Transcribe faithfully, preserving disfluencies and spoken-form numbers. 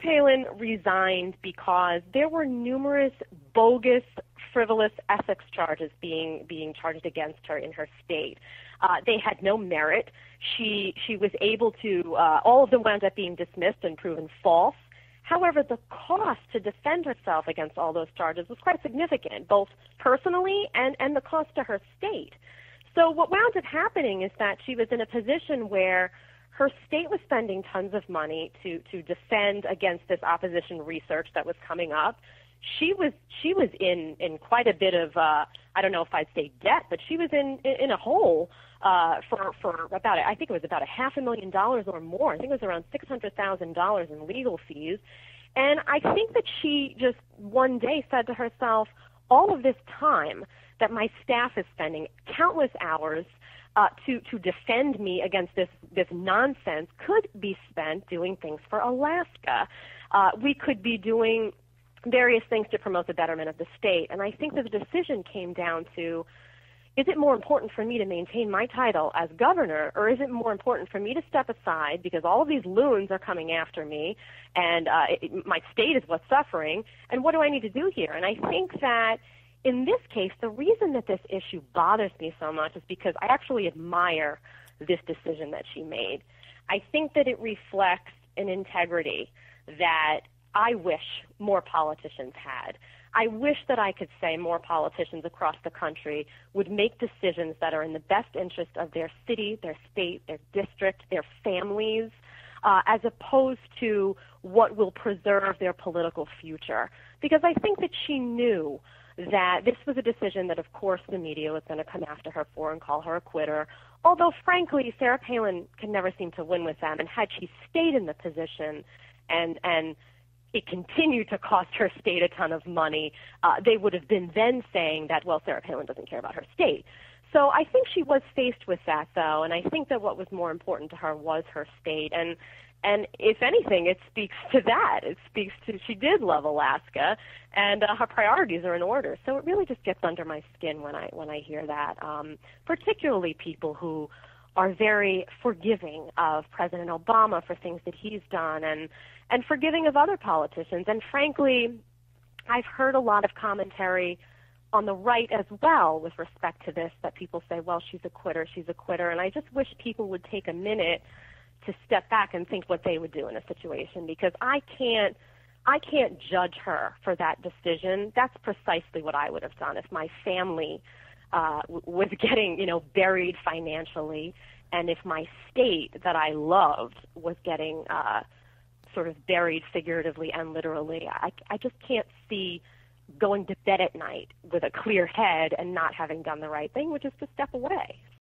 Palin resigned because there were numerous bogus, frivolous ethics charges being being charged against her in her state. Uh, they had no merit. She she was able to, uh, all of them wound up being dismissed and proven false. However, the cost to defend herself against all those charges was quite significant, both personally and, and the cost to her state. So what wound up happening is that she was in a position where her state was spending tons of money to, to defend against this opposition research that was coming up. She was she was in, in quite a bit of, uh, I don't know if I'd say debt, but she was in, in a hole uh, for, for about, I think it was about a half a million dollars or more. I think it was around six hundred thousand dollars in legal fees. And I think that she just one day said to herself, all of this time that my staff is spending, countless hours, Uh, to, to defend me against this, this nonsense could be spent doing things for Alaska. Uh, we could be doing various things to promote the betterment of the state. And I think that the decision came down to, is it more important for me to maintain my title as governor, or is it more important for me to step aside because all of these loons are coming after me and uh, it, my state is what's suffering, and what do I need to do here? And I think that in this case, the reason that this issue bothers me so much is because I actually admire this decision that she made. I think that it reflects an integrity that I wish more politicians had. I wish that I could say more politicians across the country would make decisions that are in the best interest of their city, their state, their district, their families, uh, as opposed to what will preserve their political future. Because I think that she knew that this was a decision that, of course, the media was going to come after her for and call her a quitter, although, frankly, Sarah Palin could never seem to win with them. And had she stayed in the position and and it continued to cost her state a ton of money, uh, they would have been then saying that, well, Sarah Palin doesn't care about her state. So I think she was faced with that, though, and I think that what was more important to her was her state. And And if anything, it speaks to that. It speaks to she did love Alaska, and uh, her priorities are in order. So it really just gets under my skin when I when I hear that, um, particularly people who are very forgiving of President Obama for things that he's done, and and forgiving of other politicians. And frankly, I've heard a lot of commentary on the right as well with respect to this, that people say, well, she's a quitter, she's a quitter. And I just wish people would take a minute to step back and think what they would do in a situation, because I can't I can't judge her for that decision. That's precisely what I would have done if my family uh, w- was getting, you know, buried financially, and if my state that I loved was getting uh, sort of buried figuratively and literally. I, I just can't see going to bed at night with a clear head and not having done the right thing, which is to step away.